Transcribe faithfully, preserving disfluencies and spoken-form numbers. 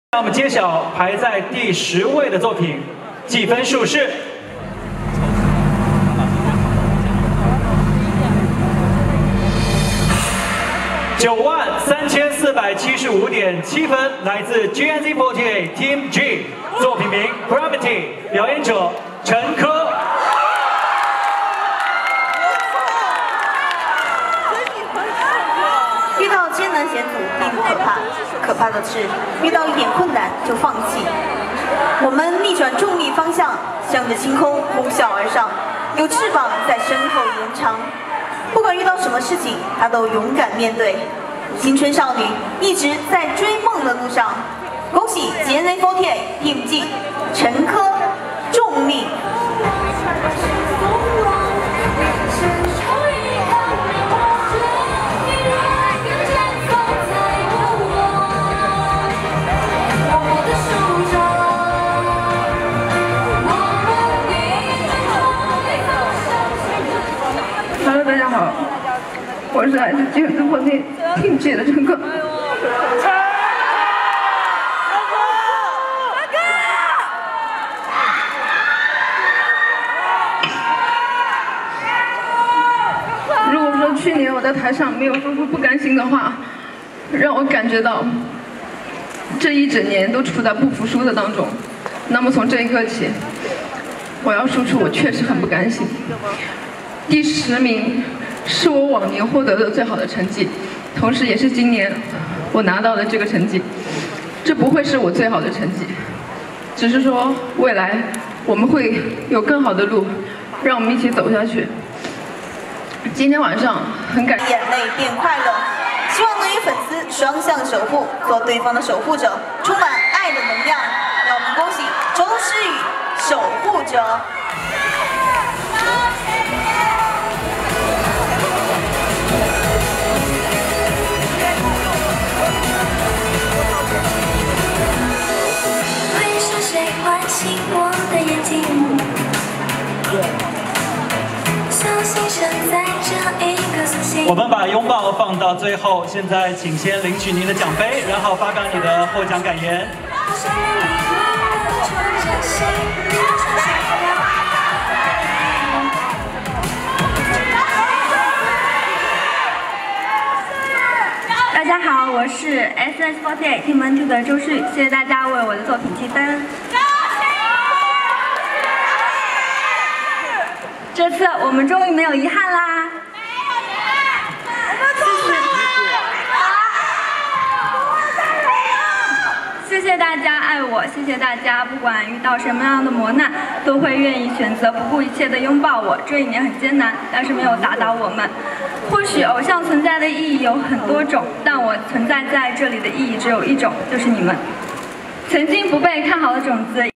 让我们揭晓排在第十位的作品，计分数是九万三千四百七十五点七分，来自 G N Z 四十八 Team G， 作品名 Gravity， 表演者陈珂。 遇到艰难险阻并不可怕，可怕的是遇到一点困难就放弃。我们逆转重力方向，向着星空呼啸而上，有翅膀在身后延长。不管遇到什么事情，她都勇敢面对。青春少女一直在追梦的路上。恭喜 G N Z 四十八 Team G 陈珂重力。 Hello， 大家好，我是来自 G N Z 四十八 Team G 的陈珂。如果说去年我在台上没有说出不甘心的话，让我感觉到这一整年都处在不服输的当中，那么从这一刻起，我要说出我确实很不甘心。 第十名是我往年获得的最好的成绩，同时也是今年我拿到的这个成绩。这不会是我最好的成绩，只是说未来我们会有更好的路，让我们一起走下去。今天晚上很感眼泪变快乐，希望能与粉丝双向守护，做对方的守护者，充满爱的能量。让我们恭喜周诗雨守护者。 我的眼睛，相信身在这一颗苏醒。 我们把拥抱放到最后，现在请先领取您的奖杯，然后发表你的获奖感言。 大家好，我是 S S 四十八 Team Two 的周诗雨，谢谢大家为我的作品积分。 这次我们终于没有遗憾啦！谢谢大家爱我，谢谢大家，不管遇到什么样的磨难，都会愿意选择不顾一切的拥抱我。这一年很艰难，但是没有打倒我们。或许偶像存在的意义有很多种，但我存在在这里的意义只有一种，就是你们。曾经不被看好的种子。